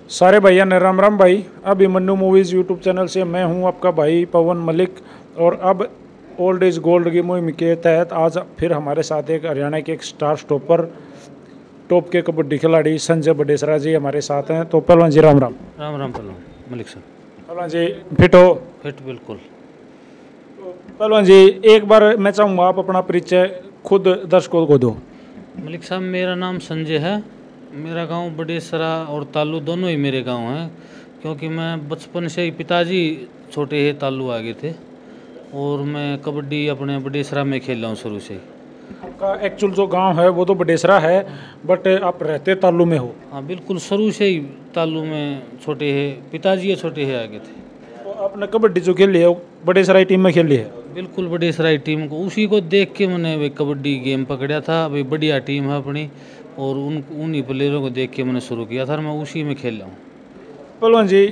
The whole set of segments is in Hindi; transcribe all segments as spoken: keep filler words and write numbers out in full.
सारे भैया ने राम राम भाई। अभी मन्नू मूवीज़ यूट्यूब चैनल से मैं हूं आपका भाई पवन मलिक। और अब ओल्ड इज गोल्ड की मुहिम के तहत आज फिर हमारे साथ एक हरियाणा के एक स्टार स्टॉपर टॉप के कबड्डी खिलाड़ी संजय बडेसरा जी हमारे साथ हैं। तो पहलवान जी राम राम। राम राम पहलवान मलिक साहब। पहलवान जी फिट हो? फिट बिल्कुल। पहलवान जी एक बार मैं चाहूँगा आप अपना परिचय खुद दर्शकों को दो। मलिक साहब मेरा नाम संजय है। मेरा गांव बडेसरा और तालू दोनों ही मेरे गांव हैं, क्योंकि मैं बचपन से ही पिताजी छोटे ही तालू आ गए थे और मैं कबड्डी अपने बडेसरा में खेल रहा हूँ शुरू से ही। आपका एक्चुअल जो गांव है वो तो बडेसरा है, बट आप रहते तालू में हो? हाँ बिल्कुल, शुरू से ही तालू में छोटे है, पिताजी छोटे ही आ गए थे। तो आपने कबड्डी जो खेली है बडेसरा टीम में खेली है? बिल्कुल, बडेसरा टीम को उसी को देख के मैंने भाई कबड्डी गेम पकड़ा था। भाई बढ़िया टीम है अपनी, और उन उन्हीं प्लेयरों को देख के मैंने शुरू किया था और मैं उसी में खेल रहा हूँ। पहलवान जी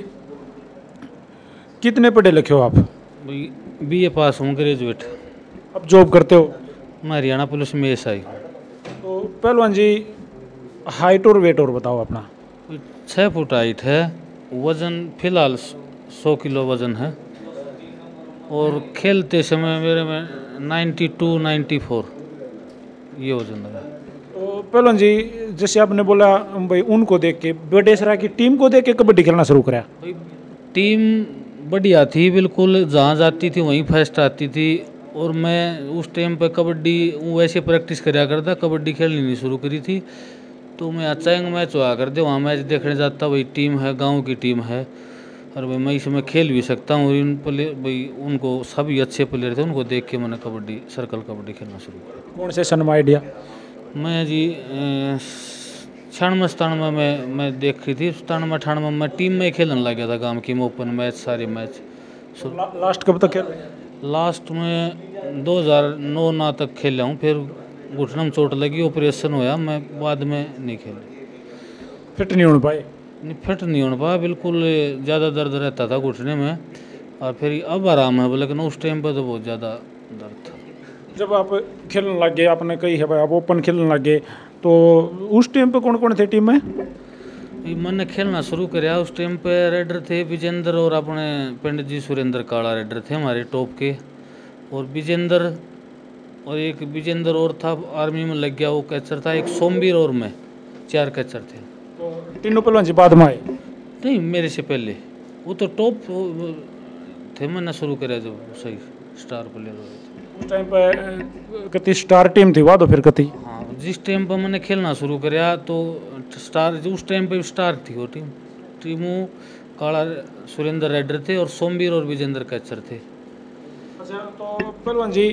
कितने पढ़े लिखे हो आप? भाई बी ए पास हूँ, ग्रेजुएट। अब जॉब करते हो? मैं हरियाणा पुलिस में एस आई। तो पहलवान जी हाइट और वेट और बताओ अपना। छः फुट हाइट है, वज़न फिलहाल सौ किलो वज़न है, और खेलते समय मेरे में नाइन्टी टू नाइन्टी फोर ये वज़न है। तो पहलवान जी जैसे आपने बोला भाई उनको देख के, बडेसरा की टीम को देख के कबड्डी खेलना शुरू करा? भाई टीम बढ़िया थी बिल्कुल, जहाँ जाती थी वहीं फर्स्ट आती थी, और मैं उस टाइम पे कबड्डी वैसे प्रैक्टिस कराया करता, कबड्डी खेलनी नहीं शुरू करी थी। तो मैं अचानक मैच हुआ करते, वहाँ मैच देखने जाता, भाई टीम है, गांव की टीम है, और भाई मैं इसमें खेल भी सकता हूँ। इन प्लेयर भाई उनको सभी अच्छे प्लेयर थे, उनको देख के मैंने कबड्डी सर्कल कबड्डी खेलना शुरू किया। कौन से सन में आइडिया? मैं जी छियानवे सतानवे में मैं देखी थी, सतानवे अठानवे में टीम में खेलने लग गया था, गांव की में ओपन मैच सारे मैच। ला, लास्ट कब तक खेल? लास्ट में दो हज़ार नौ ना तक खेला हूँ, फिर घुटने में चोट लगी, ऑपरेशन होया, मैं बाद में नहीं खेला। फिट नहीं हो पाए? नहीं, फिट नहीं हो पाया बिल्कुल, ज़्यादा दर्द रहता था घुटने में, और फिर अब आराम है, लेकिन उस टाइम पर तो बहुत ज़्यादा दर्द था। जब आप खेलने लग गए, आपने कही है भाई आप ओपन खेलने लग गए, तो उस टाइम पे कौन कौन थे टीम में? मैंने खेलना शुरू कराया उस टाइम पे रेडर थे विजेंद्र, और अपने पंडित जी सुरेंद्र काला रेडर थे हमारे टॉप के, और विजेंद्र और एक विजेंद्र और था आर्मी में लग गया, वो कैचर था, एक सोमवीर और मैं, चार कैचर थे। तो तीनों पहलवान जी बाद में आए? नहीं, मेरे से पहले वो तो टॉप थे, मैंने शुरू कराया जब सही स्टार प्लेयर हो थे। उस टाइम पे कति स्टार टीम थी, वाद फिर कति? हाँ, जिस टाइम पर मैंने खेलना शुरू कराया तो स्टार, उस टाइम पे स्टार थी वो टीम। टीमू काला सुरेंद्र रेडर थे, और सोमवीर और विजेंद्र कैचर थे। अच्छा, तो पहलवान जी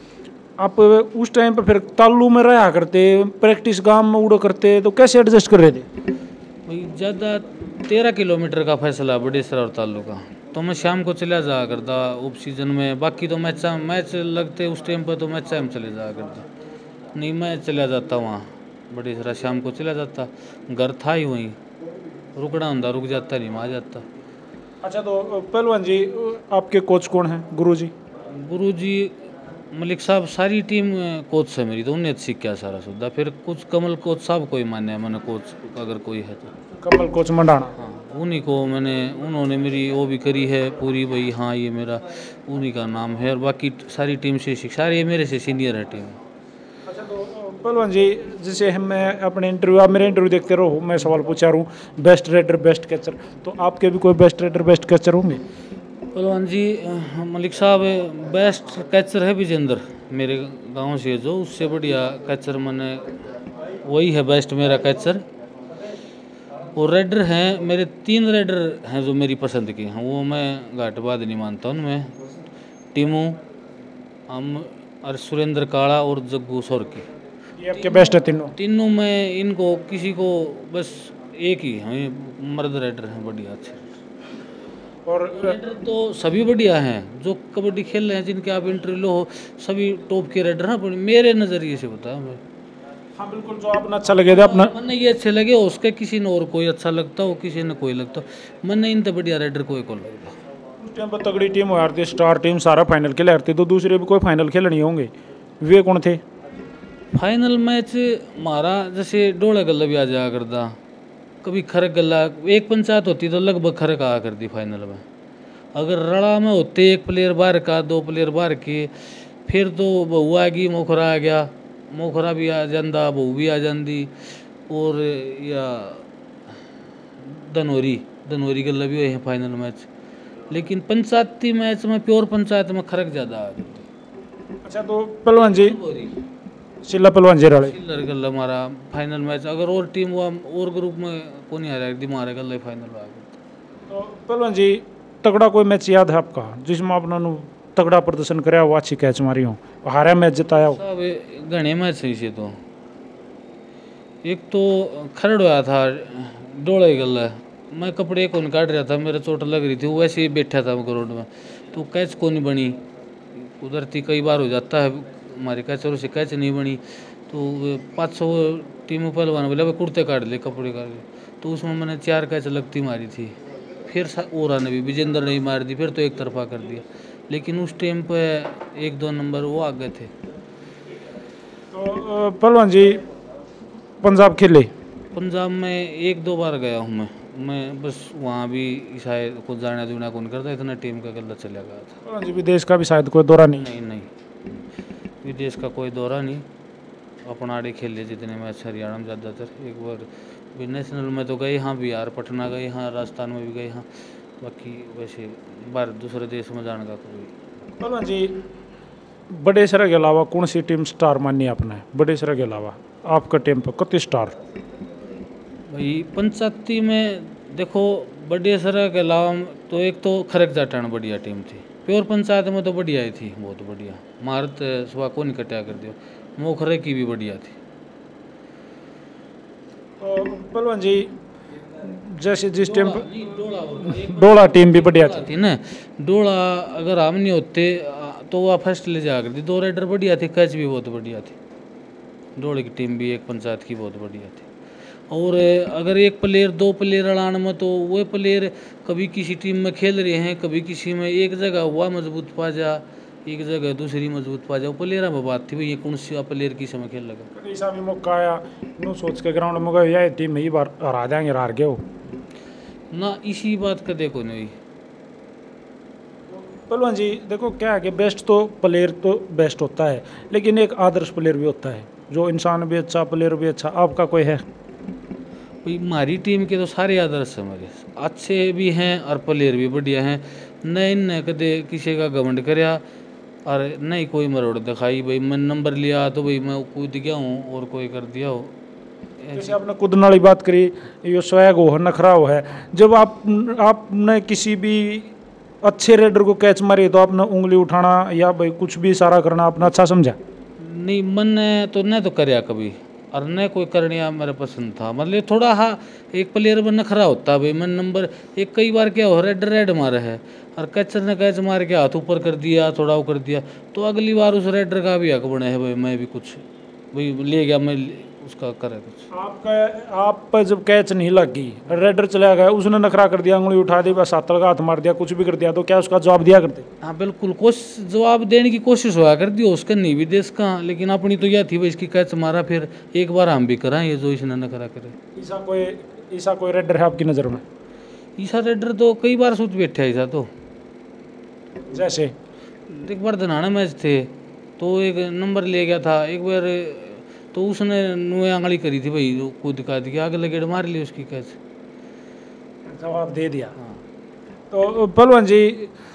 आप उस टाइम पे फिर तालू में रहा करते, प्रैक्टिस गांव में उड़ो करते, तो कैसे एडजस्ट कर रहे थे? भाई ज़्यादा तेरह किलोमीटर का फैसला बडेसरा और तालू का, तो मैं शाम को चला जाया करता ऑफ सीजन में। बाकी तो मैच मैच लगते उस टाइम पर, तो मैच में चले जाया करता। नहीं, मैं चला जाता वहाँ बडेसरा, शाम को चला जाता, घर था ही वहीं, रुकना ਹੁੰਦਾ रुक जाता, नहीं आ जाता। अच्छा, तो पहलवान जी आपके कोच कौन हैं, गुरु जी? गुरु जी मलिक साहब, सारी टीम कोच से मेरी, तो उन्हें सीख गया सारा सुधा। फिर कुछ कमल कोच साहब को ही माने है मैंने कोच, अगर कोई है तो कमल कोच मंडाना। हाँ, उन्हीं को मैंने, उन्होंने मेरी वो भी करी है पूरी, भाई हाँ ये मेरा उन्हीं का नाम है, और बाकी सारी टीम से सीख, सारे ये मेरे से सीनियर है टीम। अच्छा, तो पहलवान जी जैसे हम मैं अपने इंटरव्यू, आप मेरे इंटरव्यू देखते रहो, मैं सवाल पूछा रहा हूँ बेस्ट रेडर बेस्ट कैचर, तो आपके भी कोई बेस्ट रेडर बेस्ट कैचर होंगे? पहलवान जी मलिक साहब बेस्ट कैचर है विजेंद्र, मेरे गांव से जो, उससे बढ़िया कैचर मैंने वही है बेस्ट मेरा कैचर। और रेडर हैं मेरे तीन रेडर हैं जो मेरी पसंद के हैं, वो मैं घाटबाद नहीं मानता उनमें, टीमू हम और सुरेंद्र काला और जग्गू सोरकी, ये आपके बेस्ट है तीनों? तीनों में इनको किसी को बस एक ही हैं, मर्द रेडर हैं बढ़िया अच्छे। और रेडर तो सभी बढ़िया हैं, जो कबड्डी खेल रहे हैं जिनके आप इंटरव्यू लो, सभी टॉप के रेडर हैं मेरे नज़रिए से बताया मैं। हाँ बिल्कुल, जो आपने अच्छा लगे था अपना मैंने ये अच्छे लगे, उसके किसी ने और कोई अच्छा लगता हो, किसी ने कोई लगता हो, मैंने इन तो बढ़िया रेडर कोई को लगता। उस टाइम पर तगड़ी टीम हो यार थी, स्टार टीम सारा फाइनल खेले यार थी, तो दूसरे भी कोई फाइनल खेलनी होंगे, वे कौन थे? फाइनल मैच हमारा जैसे डोले गल्ला भी आ जाया करता, कभी खरक गला, एक पंचायत होती तो लगभग खरक आया करती फाइनल में। अगर रड़ा में होते एक प्लेयर बाहर का, दो प्लेयर बाहर के, फिर तो बहू आ गई, मोखरा आ गया, मोखरा भी आ जाता, बहू भी आ जाती, और या धनौरी धनौरी गला भी हुए हैं फाइनल मैच। लेकिन पंचायती मैच में, प्योर पंचायत में खरक ज़्यादा आ गई। अच्छा, तो पहलवान जी शिल्ला पहलवान जी रड़े चिल्लर गल्ला हमारा फाइनल मैच, अगर और टीम हुआ और ग्रुप में को नहीं आ रहा है, हमारे गल्ला फाइनल आ गया। तो पहलवान जी तगड़ा कोई मैच याद है आपका जिसमें आपने नु तगड़ा प्रदर्शन कराया हो, अच्छी कैच मारी हो, हारा मैच जिताया हो? सब घने मैच सही से। तो एक तो खरड़ हुआ था डोले गल्ला, मैं कपड़े कौन काट रहा था, मेरे चोट लग रही थी, वो वैसे ही बैठा था ग्राउंड में, तो कैच को नहीं बनी। उधर थी कई बार हो जाता है हमारे कैचरों से कैच नहीं बनी, तो पाँच सौ टीमों पहलवान बोले भाई कुर्ते काट ले, कपड़े काट ले, तो उसमें मैंने चार कैच लगती मारी थी। फिर ओरा ने भी, विजेंद्र ने भी मार दी, फिर तो एक तरफा कर दिया। लेकिन उस टाइम पे एक दो नंबर वो आगे थे। तो पहलवान जी पंजाब खेले? पंजाब में एक दो बार गया हूँ मैं मैं बस वहाँ भी शायद कुछ जाना जुना कौन करता, इतना टीम का गलत चला गया था। पहलवान जी विदेश का भी शायद कोई दौरा नहीं? नहीं नहीं, विदेश का कोई दौरा नहीं, अपना आड़े खेले जितने मैच हरियाणा में ज़्यादातर। एक बार भी नेशनल में तो गए, हाँ बिहार पटना गए, हाँ राजस्थान में भी गए, हाँ, बाकी वैसे बाहर दूसरे देश में जाने का कोई। पहलवान जी बड़े सर के अलावा कौन सी टीम स्टार मानी आपने? बड़े सर के अलावा आपका टीम पर कितने स्टार? भाई पंचायती में देखो, बड़े सर के अलावा तो एक तो खरक जाटान बढ़िया टीम थी, प्योर पंचायत में तो बढ़िया ही थी, बहुत बढ़िया, मारत सुबह को नहीं कटिया कर दिया। मोखरे की भी बढ़िया थी। तो पहलवान जी जैसे जिस टीम पर डोला डोला टीम भी बढ़िया थी थी ना, डोला अगर हम नहीं होते तो वह फर्स्ट ले जा करती। दो राइडर बढ़िया थी, कैच भी बहुत बढ़िया थी, डोले की टीम भी एक पंचायत की बहुत बढ़िया थी। और अगर एक प्लेयर दो प्लेयर अड़ान में, तो वो प्लेयर कभी किसी टीम में खेल रहे हैं, कभी किसी में, एक जगह हुआ मजबूत पा जा, एक जगह दूसरी मजबूत पा जाओ, प्लेयर में बात थी भाई ये कौन सी प्लेयर की समय खेल लगा। ऐसा भी मौका आया नू सोच के ग्राउंड में गए यार टीम में ही बार हरा देंगे, हार गए हो ना, इसी बात का देखो नहीं। पहलवान जी देखो क्या है कि बेस्ट तो प्लेयर तो बेस्ट होता है, लेकिन एक आदर्श प्लेयर भी होता है, जो इंसान भी अच्छा प्लेयर भी अच्छा। आपका कोई है? भाई हमारी टीम के तो सारे आदर्श हमारे अच्छे भी हैं और प्लेयर भी बढ़िया हैं। न इन कदे किसी का घमंड करया और नहीं कोई मरोड़ दिखाई, भाई मैं नंबर लिया तो भाई मैं कूद गया हूँ और कोई कर दिया हो। जैसे आपने कूदने वाली बात करी, ये स्वैग हो नखरा हो है, जब आप आपने किसी भी अच्छे रेडर को कैच मारी तो आपने उंगली उठाना या भाई कुछ भी इशारा करना आपने अच्छा समझा? नहीं, मन ने तो न तो करया कभी, और न कोई करनिया मेरा पसंद था। मतलब थोड़ा हाँ एक प्लेयर में नखरा होता भाई, मैं नंबर एक कई बार क्या हो रेड रेड मारा है और कैचर ने कैच मार के हाथ ऊपर कर दिया, थोड़ा वो कर दिया, तो अगली बार उस रेडर का भी हक बने है भाई, मैं भी कुछ भाई ले गया, मैं उसका करे कुछ। आपका आप पर जब कैच नहीं लगी, रेडर चला गया, उसने नखरा कर दिया, उंगली उठा दी, बस हाथ लगा हाथ मार दिया, कुछ भी कर दिया, तो क्या उसका जवाब दिया करते? हाँ बिल्कुल, कोशिश जवाब देने की कोशिश हुआ कर दी उसका, नहीं भी देश का, लेकिन अपनी तो यह थी भाई इसकी कैच मारा, फिर एक बार हम भी कराएं ये जो इसने नखरा करे। ऐसा कोई ऐसा कोई रेडर है आपकी नज़र में? ईसा रेडर तो कई बार सूत बैठा ईसा तो, जैसे एक बार धनाना मैच थे तो एक नंबर ले गया था, एक बार तो उसने नुए आंगली करी थी भाई, जो कूद का दिया आगे लगे मार ली उसकी कैच, जवाब दे दिया। हाँ। तो पहलवान जी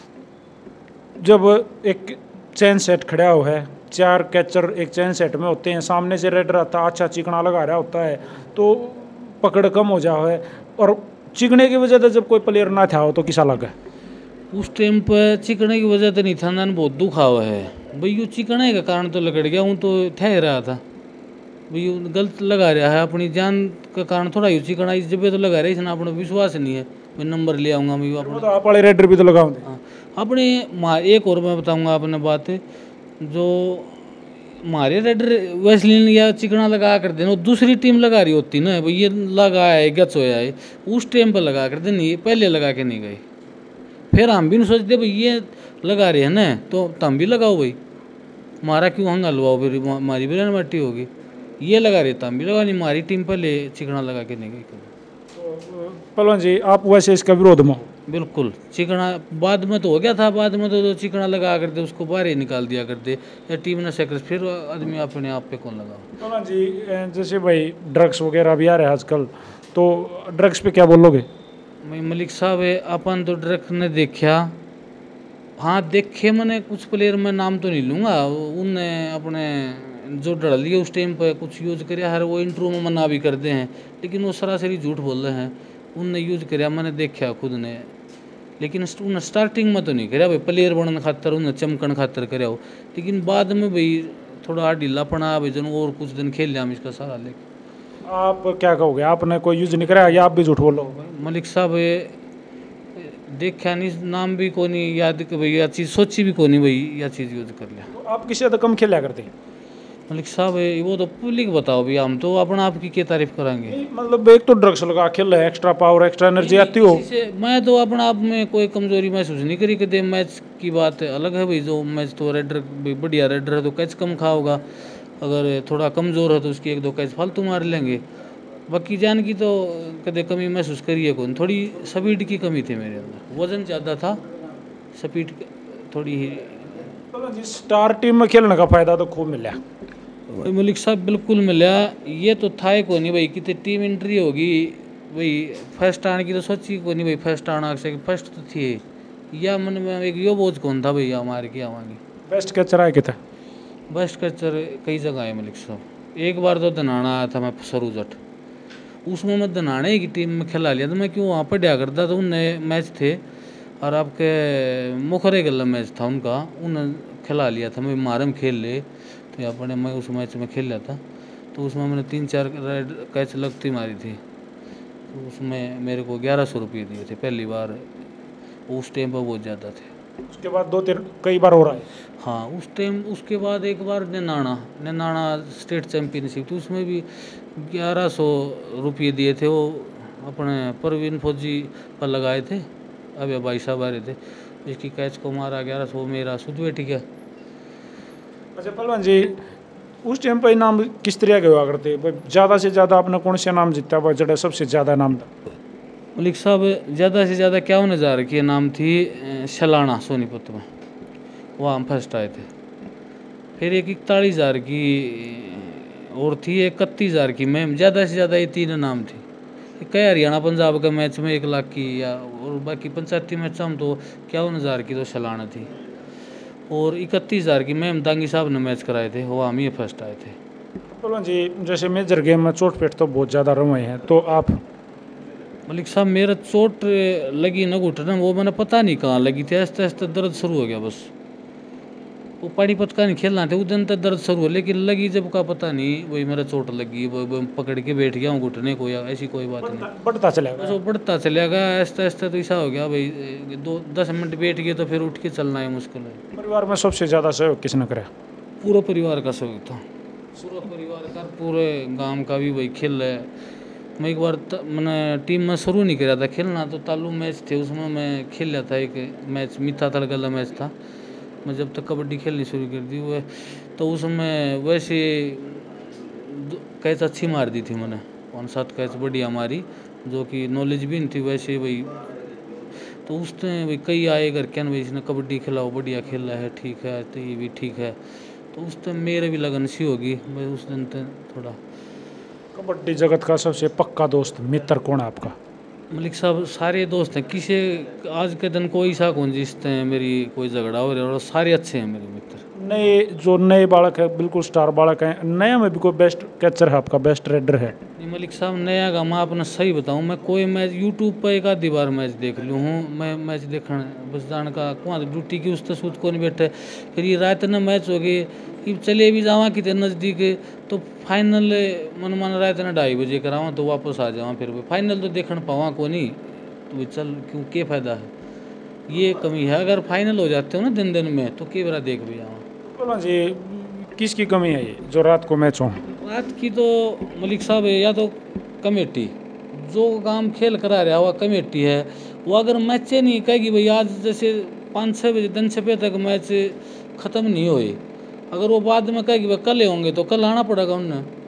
जब एक चैन सेट खड़ा हुआ है, चार कैचर एक चैन सेट में होते हैं, सामने से रेडर आता अच्छा चिकना लगा रहा होता है, तो पकड़ कम हो जाओ है, और चिकने की वजह से जब कोई प्लेयर ना था हो तो किसा लगा? उस टाइम पर चिकने की वजह तो नहीं था ना, बहुत दुख हुआ है भाई, यू चिकने के कारण तो लगड़ गया हूँ, तो ठहर रहा था भाई, यू गलत लगा रहा है, अपनी जान का कारण थोड़ा यू चिकना इस जब तो लगा रहा है, इसने अपना विश्वास नहीं है मैं नंबर ले आऊँगा मैं अपना। तो आप वाले रेडर भी तो लगाओ। हाँ अपने मार एक और मैं बताऊँगा अपने बात, जो हमारे रेडर वैसलीन या चिकना लगा कर देना, दूसरी टीम लगा रही होती ना भाई, ये लगा है गच होया है, उस टाइम पर लगा कर दे, नहीं पहले लगा के नहीं गए, फिर हम भी नहीं सोचते भाई ये लगा रहे हैं ना तो तुम भी लगाओ भाई, हमारा क्यों हंगा लवाओ, फिर हमारी भी मट्टी होगी, ये लगा रहे तुम भी लगाओ, नहीं हमारी टीम पहले चिकना लगा के नहीं गई। तो पहलवान जी आप वैसे इसका विरोध में हो? बिल्कुल चिकना बाद में तो हो गया था, बाद में तो, तो चिकना लगा करते उसको बाहर ही निकाल दिया करते, या टीम ने सेक्रेट फिर आदमी अपने आप पे कौन लगा। पहलवान जी अ, जैसे भाई ड्रग्स वगैरह भी आ रहे हैं आजकल, तो ड्रग्स पे क्या बोलोगे? मैं मलिक साहब है अपन तो ड्रग्स ने देखा, हाँ देखे मैंने कुछ प्लेयर में नाम तो नहीं लूँगा, उनने अपने जो डर लिए उस टाइम पर कुछ यूज कराया हर वो इंट्रो में मना भी करते हैं, लेकिन वो सरासरी झूठ बोल रहे हैं। उनने यूज कराया मैंने देखा खुद ने, लेकिन उन्हें स्टार्टिंग में तो नहीं कराया भाई प्लेयर बनने खातर, उन्हें चमकन खातर कराया हो, लेकिन बाद में भाई थोड़ा ढीलापना भाई जन और कुछ दिन खेल लिया हम इसका सारा लेके। आप क्या कहोगे, आपने कोई यूज नहीं कराया या आप भी झूठ बोलो? मलिक साहब ये देखा नहीं, नाम भी को नहीं याद कि भाई यह चीज़ सोची भी को नहीं भाई यह चीज़ यूज कर लिया। तो आप किसी हद तक कम खेला करते? मलिक साहब ये वो तो पब्लिक बताओ भैया, हम तो अपना आपकी क्या तारीफ कराएंगे। नहीं, मतलब एक तो ड्रग्स लगा खेल रहे, एक्स्ट्रा पावर एक्स्ट्रा एनर्जी आती हो। इसी से मैं तो अपना आप में कोई कमजोरी महसूस नहीं करी, कदे मैच की बात अलग है भाई, जो मैच तो रेडर बढ़िया रेडर है तो कैच कम खाओगा, अगर थोड़ा कमज़ोर है तो उसकी एक दो कैच फालतू मार लेंगे, बाकी जान की तो कदे कमी महसूस करिए कौन। थोड़ी स्पीड की कमी थी मेरे अंदर, वजन ज़्यादा था, स्पीड थोड़ी ही। चलो जी, स्टार टीम में खेलने का फायदा तो खूब मिला। भाई मलिक साहब बिल्कुल मिला, ये तो था ही को नहीं भाई कितनी टीम एंट्री होगी भाई, फर्स्ट आने की तो सोची को नहीं भाई, फर्स्ट आना से फर्स्ट तो थी, या मन में एक यो बोझ कौन था भैया हमारे की आवांगी। बेस्ट कैचर आए कितना? बेस्ट कैचर कई जगह है मलिक साहब, एक बार तो दनाना आया था मैं सरू जट, उसमें मैं दनाने की टीम में खिला लिया था, मैं क्यों वहाँ पर डया करता था, उन नए मैच थे और आपके मुखरे गला मैच था उनका, उन खिला लिया था, मैं मारम खेल ले तो अपने मैं उस मैच में खेल लिया था, तो उसमें मैंने तीन चार रेड कैच लगती मारी थी, तो उसमें मेरे को ग्यारह सौ रुपये दिए थे पहली बार, उस टाइम पर बहुत ज़्यादा थे। उसके बाद दो तीन कई बार हो रहा है। हाँ उस टाइम, उसके बाद एक बार निनाना निनाना स्टेट चैम्पियनशिप थी, उसमें भी ग्यारह सौ रुपये दिए थे, वो अपने परवीन फौजी पर लगाए थे, अब भाई साहब आ रहे थे, इसकी कैच को मारा ग्यारह सौ, मेरा सुध बेटी क्या। अच्छा पहलवान जी, उस टाइम पर इनाम किस तरह के हुआ करते? ज़्यादा से ज़्यादा आपने कौन से नाम जीता हुआ जड़ा सबसे ज़्यादा नाम था? मलिक साहब ज़्यादा से ज़्यादा इक्यावन हज़ार की नाम थी शलाना सोनीपत में, वहाँ हम फर्स्ट आए थे। फिर एक इकतालीस हज़ार की और थी, एक इकतीस हज़ार की मैम, ज़्यादा से ज़्यादा ये तीन नाम थी। कई हरियाणा पंजाब का मैच में एक लाख की, या और बाकी पंचायती मैच हम तो इक्यावन हज़ार की तो शलाना थी, और इकतीस हज़ार की मैम दांगी साहब ने मैच कराए थे, वो हम ही फर्स्ट आए थे। पहलवान जी जैसे मेजर गेम में चोट पेट तो बहुत ज़्यादा रहे हैं, तो आप? मलिक साहब मेरा चोट लगी न घुटने, वो मैंने पता नहीं कहाँ लगी थी, आस्ते आस्ते दर्द शुरू हो गया बस, वो पानीपत का नहीं खेलना था उस दिन तक दर्द शुरू हो, लेकिन लगी जब का पता नहीं, वही मेरा चोट लगी, वो पकड़ के बैठ गया हूँ घुटने को, या ऐसी कोई बात नहीं, बढ़ता चलेगा बस वो बढ़ता चलेगा आस्ते आस्ते, तो ऐसा हो गया भाई दो दस मिनट बैठ गए तो फिर उठ के चलना है मुश्किल है। परिवार में सबसे ज़्यादा सहयोग किसने करा? पूरा परिवार का सहयोग था, पूरा परिवार का, पूरे गांव का भी भाई खेल है। मैं एक बार मैंने टीम में शुरू नहीं किया था खेलना, तो तालू मैच थे उसमें मैं खेल लिया था, एक मैच मीठा तड़गला मैच था, मैं जब तक कबड्डी खेलनी शुरू कर दी हुए, तो उसमें वैसे कैच अच्छी मार दी थी मैंने, पाँच सात कैच बढ़िया मारी, जो कि नॉलेज भी नहीं थी वैसे भाई, तो उसने भाई कई आए घर के भाई इसने कबड्डी खिलाओ बढ़िया खेला है, ठीक है तो ये भी ठीक है, तो उस टाइम मेरे भी लगन सी होगी भाई, उस दिन तो थोड़ा। कबड्डी जगत का सबसे पक्का दोस्त मित्र कौन है आपका? मलिक साहब सारे दोस्त हैं, किसी आज के दिन कोई सा कौन जिसते हैं मेरी कोई झगड़ा हो रहा है, और सारे अच्छे हैं मेरे मित्र। नए जो नए बालक है, बिल्कुल स्टार बालक है, नया में भी कोई बेस्ट कैचर है आपका, बेस्ट रेडर है? नहीं मलिक साहब नया का मैं अपना सही बताऊं, मैं कोई मैच यूट्यूब पर एक आधी बार मैच देख लूँ हूँ, मैं मैच देखना बस जान का कुआं ड्यूटी की उस सूत को नहीं बैठे, फिर ये रात न मैच हो गई, चले भी जावा कि नज़दीक, तो फाइनल मन मन रात न ढाई बजे करावा तो वापस आ जावा, फिर फाइनल तो देखना पावा को नहीं, तो चल क्यों के फायदा है, ये कमी है। अगर फाइनल हो जाते हो ना दिन दिन में तो के बरा देख भी जावा। जी किसकी कमी है ये जो रात को मैच हो? रात की तो मलिक साहब है, या तो कमेटी जो काम खेल करा रहा हुआ कमेटी है, वो अगर मैच नहीं कहेगी भाई आज जैसे पाँच छः बजे दिन छः बजे तक मैच ख़त्म नहीं हुई, अगर वो बाद में कहेगी भाई कल होंगे तो कल आना पड़ेगा उन्हें,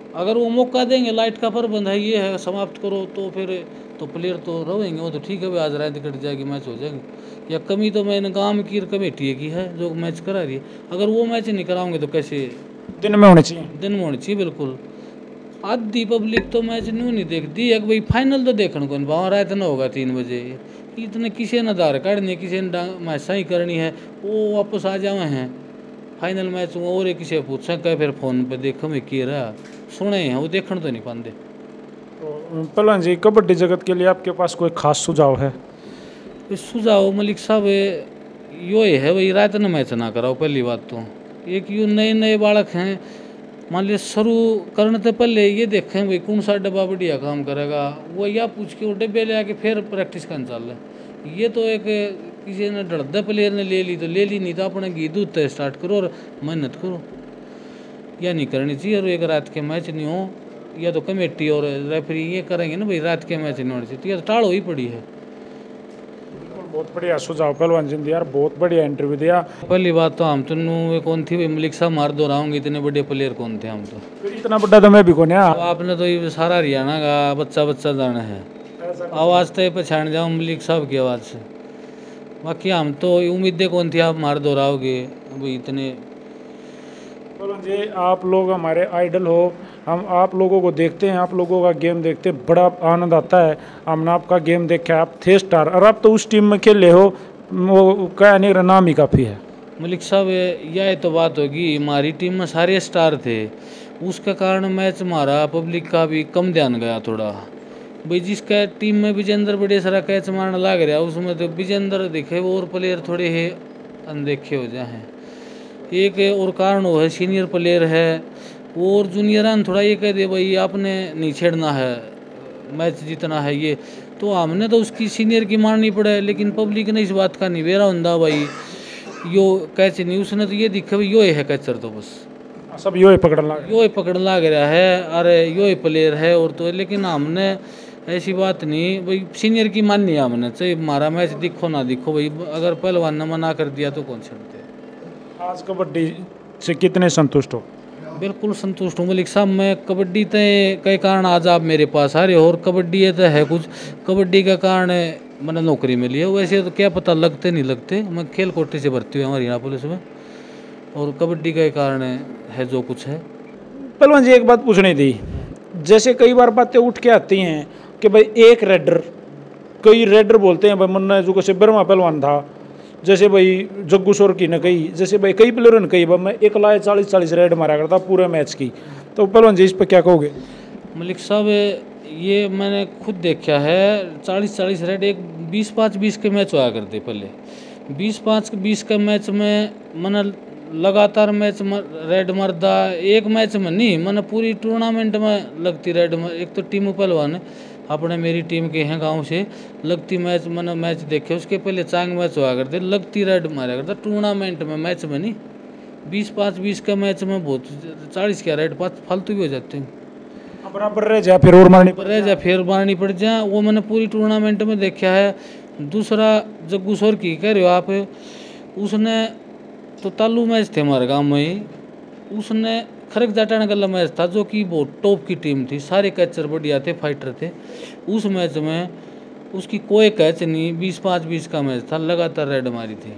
अगर वो मौका देंगे, लाइट का प्रबंध है, ये है, समाप्त करो, तो फिर तो प्लेयर तो रहेंगे, वो तो ठीक है भाई, आज रात कट जाएगी, मैच हो जाएगी। या कमी तो मैंने गांव की कमेटी की है जो मैच करा रही है, अगर वो मैच नहीं कराओगे तो कैसे? दिन में होने चाहिए। दिन में होनी चाहिए बिल्कुल। आधी पब्लिक तो मैच न्यू नहीं देखती है, भाई फाइनल तो देखने को वहाँ रात ना होगा तीन बजे, इतने किसी ने आधार कार्ड नहीं, किसी ने मैच सही करनी है, वो वापस आ जावे हैं फाइनल मैच में, और किसी से पूछा कह फिर फोन पे देखो मैं किए रहा सुने हैं, वो देखने तो नहीं पाते। तो पहलवान जी, कबड्डी जगत के लिए आपके पास कोई खास सुझाव है? इस सुझाव मलिक साहब यो है भाई, रात में मैच ना कराओ पहली बात तो। एक यू नए नए बालक हैं, मान लिया शुरू करने से पहले ये देखें भाई कौन सा डब्बा बढ़िया काम करेगा, वो या पूछ के वो डब्बे ले आके फिर प्रैक्टिस करने चल रहे। ये तो एक किसी ने डरदा प्लेयर ने ले ली तो ले ली, नहीं तो अपने घी दूध तय स्टार्ट करो और मेहनत करो, या नहीं करनी चाहिए। और एक रात के मैच नहीं हो, या तो कमेटी और रेफरी ये करेंगे ना भाई रात के मैच नहीं होने चाहिए, तो ये तो टाल ही पड़ी है। बहुत बढ़िया सुझाव पहलवान जी ने यार, बहुत बढ़िया इंटरव्यू दिया। पहली बात तो हम तो कौन थी भाई, मलिक साहब मार दो रहा इतने बड़े प्लेयर कौन थे हम तो, फिर इतना बड़ा तो मैं भी कौन है। अब आपने तो ये सारा हरियाणा का बच्चा बच्चा जाना है, आवाज़ तो पहचान जाओ मलिक साहब की आवाज़ से, बाकी हम तो उम्मीदें कौन थी आप मार दोहराओगे भाई इतने। पहलवान जी, आप लोग हमारे आइडल हो, हम आप लोगों को देखते हैं, आप लोगों का गेम देखते हैं, बड़ा आनंद आता है। हमने आपका गेम देखा, आप थे स्टार और आप तो उस टीम में खेले हो, वो क्या नहीं नाम ही काफ़ी है। मलिक साहब यह तो बात होगी, हमारी टीम में सारे स्टार थे, उसके कारण मैच हमारा पब्लिक का भी कम ध्यान गया थोड़ा भाई। जिसका टीम में विजेंद्र बड़े सारा कैच मारने लग रहा, उसमें तो विजेंद्र दिखे वो और प्लेयर थोड़े है अनदेखे हो जाए। एक और कारण वो है सीनियर प्लेयर है, और जूनियर थोड़ा ये कह दे भाई आपने नहीं छेड़ना है, मैच जीतना है, ये तो हमने तो उसकी सीनियर की माननी पड़े, लेकिन पब्लिक ने इस बात का निबेरा होंदा भाई यो कैच नहीं, उसने तो ये दिखा भाई यो है कैचर, तो बस सब यो ही पकड़ लग यो ही पकड़ लग रहा है, अरे यो ही प्लेयर है और तो, लेकिन हमने ऐसी बात नहीं भाई, सीनियर की माननी है हमने, चाहे हमारा मैच दिखो ना दिखो भाई, अगर पहलवान ने मना कर दिया तो कौन छेड़ते। आज कबड्डी से कितने संतुष्ट हो? बिल्कुल संतुष्ट हूँ मलिक साहब, मैं कबड्डी तय कई कारण आज आप मेरे पास आ रहे हो, और कबड्डी ये तो है कुछ, कबड्डी का कारण मैंने नौकरी मिली है, वैसे तो क्या पता लगते नहीं लगते, मैं खेल कोटे से भर्ती हुआ हूँ हरियाणा पुलिस में, और कबड्डी का कारण है जो कुछ है। पहलवान जी, एक बात पूछनी थी, जैसे कई बार बातें उठ के आती हैं कि भाई एक रेडर, कई रेडर बोलते हैं भाई मुन्ना जो कैसे ब्रह्मा पहलवान था, जैसे भाई जग्गू सोर की ने कही, जैसे भाई कई प्लेयरों ने कही भाई मैं एक लाए चालीस चालीस रेड मारा करता पूरे मैच की, तो पहलवान जी इस पर क्या कहोगे? मलिक साहब ये मैंने खुद देखा है, चालीस चालीस रेड एक बीस पाँच बीस के मैच हुआ करते पहले, बीस पाँच बीस के मैच में मैंने लगातार मैच रेड मरदा, एक मैच में नहीं मैंने पूरी टूर्नामेंट में लगती रेड में। एक तो टीम पहलवान अपने मेरी टीम के हैं गांव से, लगती मैच मैंने मैच देखे, उसके पहले चांग मैच हुआ करते, लगती रेड मारा करता टूर्नामेंट में, मैच में नहीं। बीस पाँच बीस का मैच में बहुत चालीस क्या रेड पाँच फालतू भी हो जाते हैं, बराबर रह जाए फिर और मारनी रह जाए फिर मारनी पड़ जाए, वो मैंने पूरी टूर्नामेंट में देखा है। दूसरा जग्गू सौर की कह रहे हो आप, उसने तो तालू मैच थे हमारे गाँव में ही, उसने खरक जाटाने का मैच था जो कि बहुत टॉप की टीम थी, सारे कैचर बढ़िया थे, फाइटर थे। उस मैच में उसकी कोई कैच नहीं, बीस पाँच बीस का मैच था, लगातार रेड मारी थी,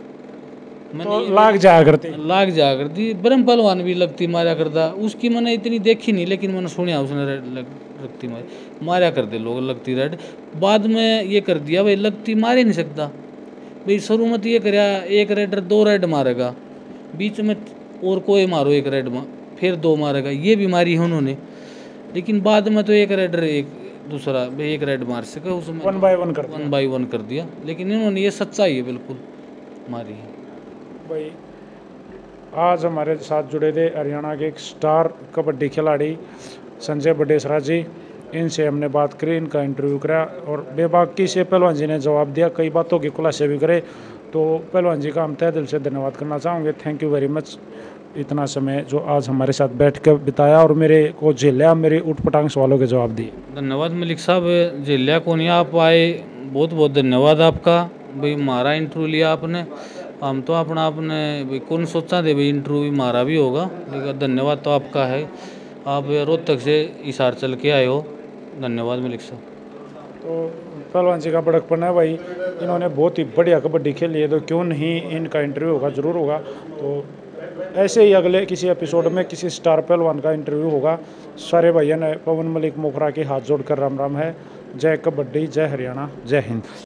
तो लाग जाया करती लाग जाया करती। ब्रह्म पहलवान भी लगती मारा करता, उसकी मैंने इतनी देखी नहीं, लेकिन मैंने सुनिया उसने रेड लग, लगती मारी मारा करते लोग लगती रेड। बाद में ये कर दिया भाई लगती मार ही नहीं सकता भाई, शुरू में तो ये कराया एक रेडर दो रेड मारेगा, बीच में और कोई मारो एक रेड में फिर दो मारेगा, ये भी मारी है उन्होंने, लेकिन बाद में तो एक रेडर एक दूसरा एक रेड मार सके, उसमें वन बाय वन कर वन बाई वन कर दिया, लेकिन इन्होंने ये सच्चाई है बिल्कुल मारी है। भाई आज हमारे साथ जुड़े थे हरियाणा के एक स्टार कबड्डी खिलाड़ी संजय बडेसरा जी, इनसे हमने बात करी, इनका इंटरव्यू करा और बेबाकी से पहलवान जी ने जवाब दिया, कई बातों के खुलासे भी करे, तो पहलवान जी का हम तहे दिल से धन्यवाद करना चाहूँगे। थैंक यू वेरी मच, इतना समय जो आज हमारे साथ बैठ कर बिताया और मेरे को झेलिया, मेरे उठ पटांग सवालों के जवाब दिए। धन्यवाद मलिक साहब, झेलिया को नहीं आप आए, बहुत बहुत धन्यवाद आपका भाई, हमारा इंटरव्यू लिया आपने, हम तो अपना आपने भाई कौन सोचा थे भाई इंटरव्यू भी हमारा भी होगा, लेकिन धन्यवाद तो आपका है, आप रोहतक से हिसार चल के आए हो, धन्यवाद मलिक साहब। तो पहलवान जी का बड़कपन है भाई, इन्होंने बहुत ही बढ़िया कबड्डी खेली है, तो क्यों नहीं इनका इंटरव्यू होगा, ज़रूर होगा। तो ऐसे ही अगले किसी एपिसोड में किसी स्टार पहलवान का इंटरव्यू होगा। सारे भाइयों ने पवन मलिक मोखरा के हाथ जोड़कर राम राम है। जय कबड्डी, जय हरियाणा, जय हिंद।